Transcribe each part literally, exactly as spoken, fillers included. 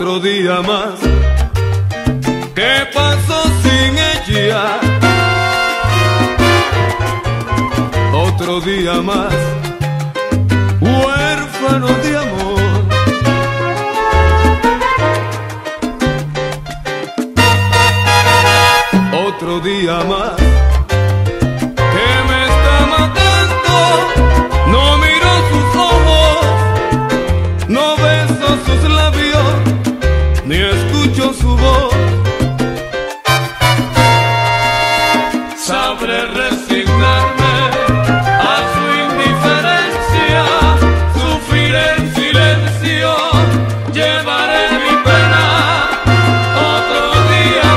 Otro día más que pasó sin ella, otro día más huérfano de amor. Otro día más que me está matando. No miro sus ojos, no beso sus labios, ni escucho su voz. Sabré resignarme a su indiferencia, sufriré en silencio, llevaré mi pena otro día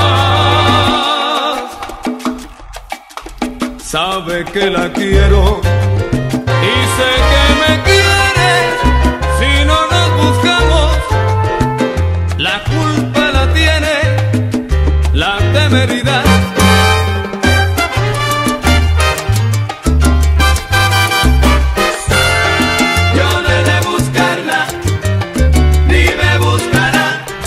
más. Sabe que la quiero y sé que me quiere. Si no nos buscamos, la culpa la tiene la temeridad. Yo no he de buscarla, ni me buscará.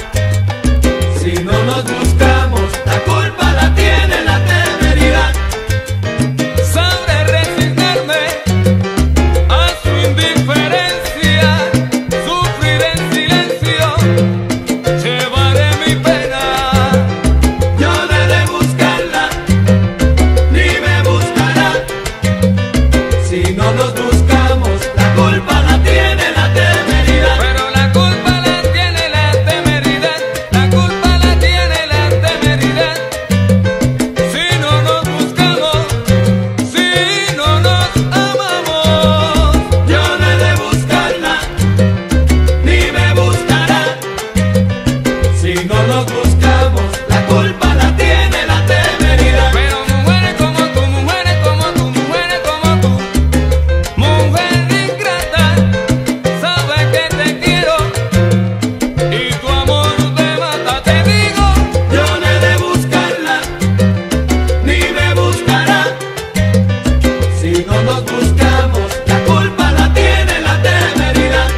Si no nos buscamos, la culpa la tiene la temeridad. Sabré resignarme a su indiferencia, sufrir en silencio, llevaré mi pena. Yo no he de buscarla, ni me buscará. Si no nos buscamos, la culpa la tiene la temeridad. Pero la culpa la tiene la temeridad, la culpa la tiene la temeridad. Si no nos buscamos, si no nos amamos. Yo no he de buscarla, ni me buscará. Si no nos buscamos, la culpa la tiene la temeridad. Pero mujeres como tú, mujeres como tú, mujeres como tú, mujer ingrata, sabes que te quiero y tu amor te mata. Te digo, yo no he de buscarla, ni me buscará. Si no nos buscamos, la culpa la tiene la temeridad.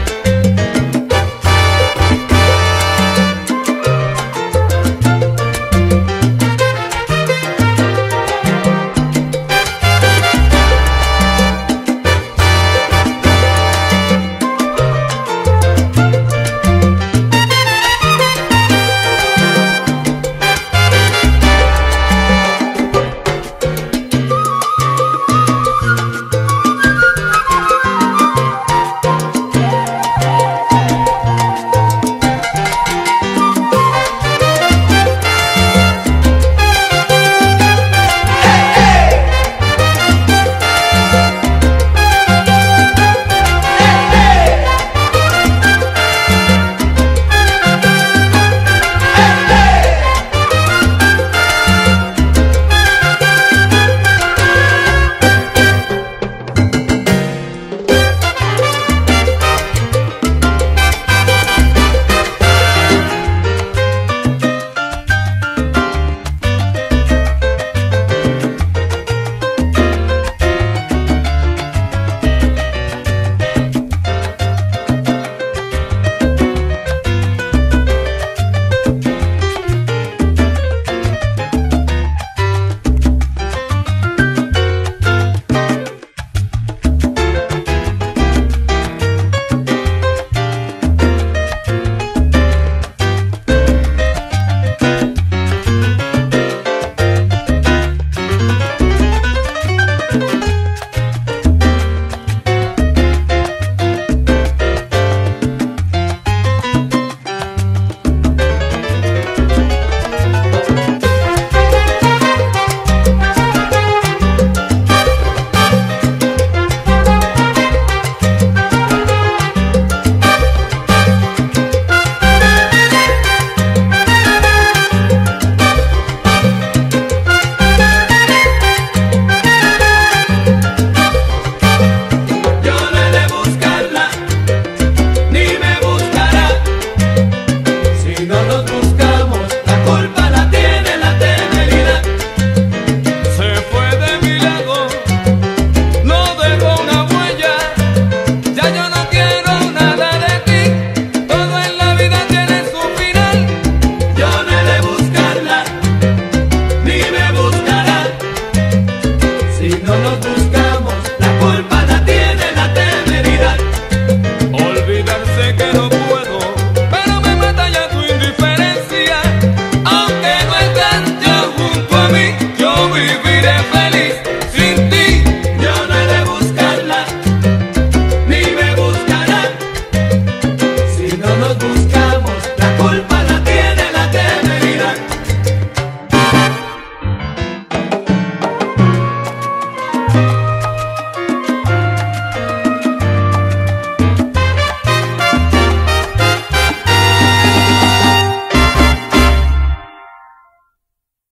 No nos